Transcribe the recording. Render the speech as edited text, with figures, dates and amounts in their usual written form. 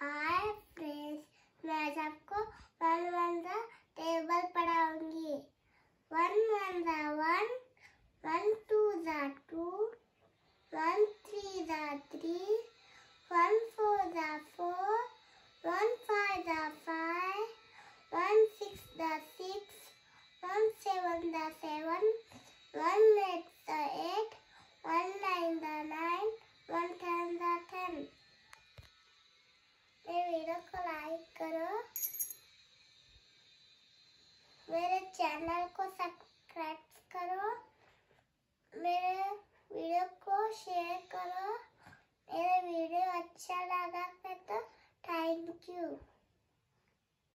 Hi friends, मैं आज आपको 1 1 द टेबल पढ़ाऊंगी। 1 1 द 1, 1 2 द 2, 1 3 द